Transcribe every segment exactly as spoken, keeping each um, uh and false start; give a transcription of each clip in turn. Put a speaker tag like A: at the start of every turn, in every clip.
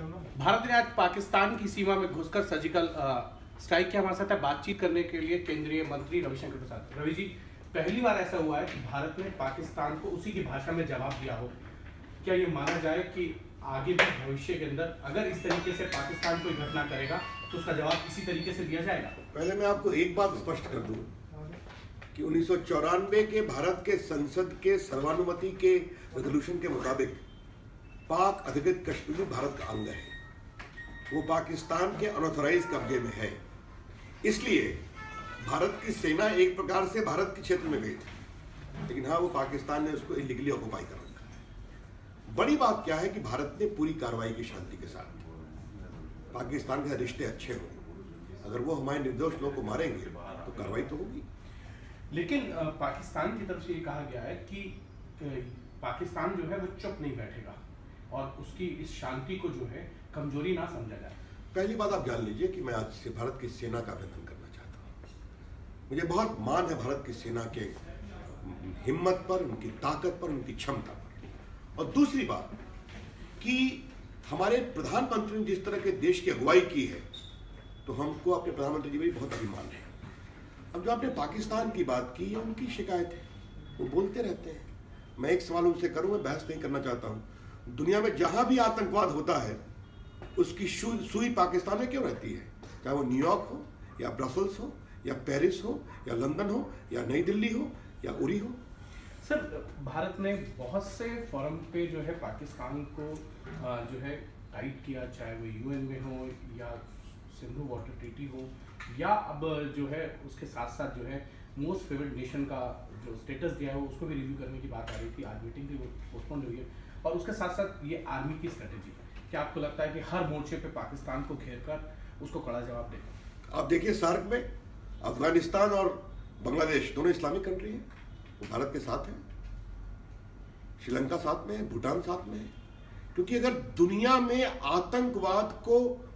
A: भारत ने आज पाकिस्तान की सीमा में घुसकर सर्जिकल स्ट्राइक किया। हमारे साथ बातचीत करने के लिए केंद्रीय मंत्री रविशंकर प्रसाद। रवि जी, पहली बार ऐसा हुआ है कि भारत ने पाकिस्तान को उसी की भाषा में जवाब दिया हो। क्या ये माना जाए कि आगे भी भविष्य के अंदर अगर इस तरीके से पाकिस्तान कोई घटना करेगा तो उसका जवाब इसी तरीके से दिया जाएगा?
B: पहले मैं आपको एक बात स्पष्ट कर दूं कि उन्नीस सौ चौरानवे के भारत के संसद के सर्वानुमति के रेजोल्यूशन के मुताबिक पाक अधिकृत कश्मीर भारत का अंग है। वो पाकिस्तान के अनऑथराइज कब्जे में है। इसलिए भारत की सेना एक प्रकार से भारत के क्षेत्र में गई थी, लेकिन हाँ, वो पाकिस्तान ने उसको इलीगली ऑक्युपाई कर रखा है। बड़ी बात क्या है कि भारत ने पूरी कार्रवाई की शांति के साथ। पाकिस्तान के रिश्ते अच्छे हों, अगर वो हमारे निर्दोष लोगों को मारेंगे तो कार्रवाई तो होगी।
A: लेकिन पाकिस्तान की तरफ से ये कहा गया है कि पाकिस्तान जो है वो चुप नहीं बैठेगा और उसकी इस शांति को जो है कमजोरी ना समझा जाए।
B: पहली बात आप जान लीजिए कि मैं आज से भारत की सेना का अभिनंदन करना चाहता हूँ। मुझे बहुत मान है भारत की सेना के हिम्मत पर, उनकी ताकत पर, उनकी क्षमता पर। और दूसरी बात कि हमारे प्रधानमंत्री ने जिस तरह के देश की अगुवाई की है, तो हमको अपने प्रधानमंत्री जी पर बहुत अभिमान है। अब जो आपने पाकिस्तान की बात की, है उनकी शिकायत है, वो बोलते रहते हैं। मैं एक सवाल उनसे करूँ, मैं बहस नहीं करना चाहता हूँ। दुनिया में जहां भी आतंकवाद होता है उसकी सुई पाकिस्तान में क्यों रहती है? चाहे वो न्यूयॉर्क हो या ब्रसल्स हो या पेरिस हो या लंदन हो या नई दिल्ली हो या उरी हो।
A: सर, भारत ने बहुत से फोरम पे जो है पाकिस्तान को जो है टाइट किया, चाहे वो यूएन में हो या सिंधु वाटर ट्रीटी हो या अब जो है उसके साथ साथ जो है मोस्ट फेवर्ड नेशन का जो स्टेटस दिया है वो उसको भी रिव्यू करने की बात आ रही थी। आज मीटिंग थी, वो पोस्टपोन हुई है। और उसके साथ साथ ये आर्मी की स्ट्रेटेजी, क्या आपको लगता है कि हर मोर्चे पे पाकिस्तान को घेर कर उसको कड़ा जवाब देगा?
B: आप देखिए, सार्क में अफगानिस्तान और बांग्लादेश दोनों इस्लामिक कंट्री हैं, वो भारत के साथ हैं। श्रीलंका साथ में है, भूटान साथ में है। क्योंकि अगर दुनिया में आतंकवाद को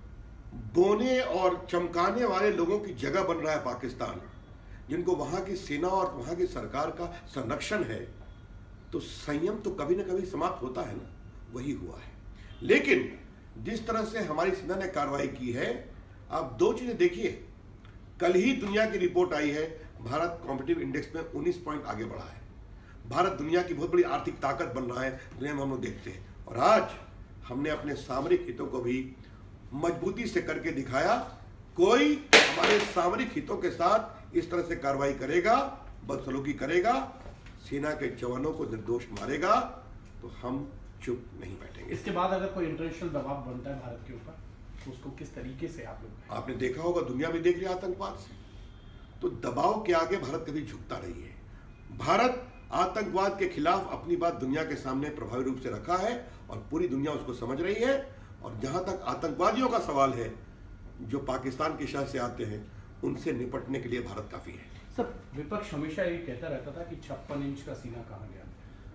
B: बोने और चमकाने वाले लोगों की जगह बन रहा है पाकिस्तान, जिनको वहां की सेना और वहां की सरकार का संरक्षण है, तो संयम तो कभी ना कभी समाप्त होता है ना। वही हुआ है। लेकिन जिस तरह से हमारी सेना ने कार्रवाई की है, आप दो चीजें देखिए। कल ही दुनिया की रिपोर्ट आई है, भारत कॉम्पिटिटिव इंडेक्स में उन्नीस पॉइंट आगे बढ़ा है। भारत दुनिया की बहुत बड़ी आर्थिक ताकत बन रहा है, दुनिया में हम लोग देखते हैं। और आज हमने अपने सामरिक हितों को भी मजबूती से करके दिखाया। कोई हमारे सामरिक हितों के साथ इस तरह से कार्रवाई करेगा, बदसलूकी करेगा, सेना के जवानों को निर्दोष मारेगा, तो हम चुप नहीं बैठेंगे।
A: इसके बाद अगर कोई इंटरनेशनल दबाव बनता है भारत के ऊपर, तो उसको किस तरीके से आप लोग?
B: आपने देखा होगा, दुनिया भी देख रही है आतंकवाद से, तो दबाव के आगे भारत कभी झुकता नहीं है। भारत आतंकवाद के खिलाफ अपनी बात दुनिया के सामने प्रभावी रूप से रखा है और पूरी दुनिया उसको समझ रही है। और जहां तक आतंकवादियों का सवाल है, जो पाकिस्तान की शाह से आते हैं, उनसे निपटने के लिए भारत काफी है।
A: सर, विपक्ष हमेशा ये कहता रहता था कि छप्पन इंच का सीना कहाँ गया,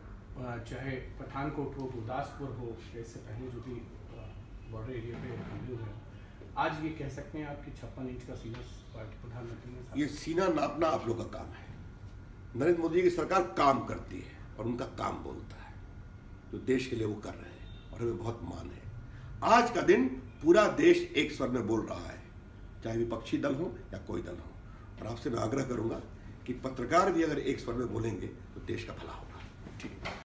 A: चाहे पठानकोट हो, गुरदासपुर हो, इससे पहले जो भी बॉर्डर एरिया पे हमले हुए हैं। आज ये कह सकते हैं आप कि छप्पन इंच का सीना प्रधानमंत्री ने?
B: ये सीना नापना आप लोग का काम है। नरेंद्र मोदी की सरकार काम करती है और उनका काम बोलता है, तो देश के लिए वो कर रहे हैं और हमें बहुत मान है। आज का दिन पूरा देश एक स्वर में बोल रहा है, चाहे विपक्षी दल हो या कोई दल हो। और आपसे मैं आग्रह करूंगा कि पत्रकार भी अगर एक स्वर में बोलेंगे तो देश का भला होगा। ठीक है।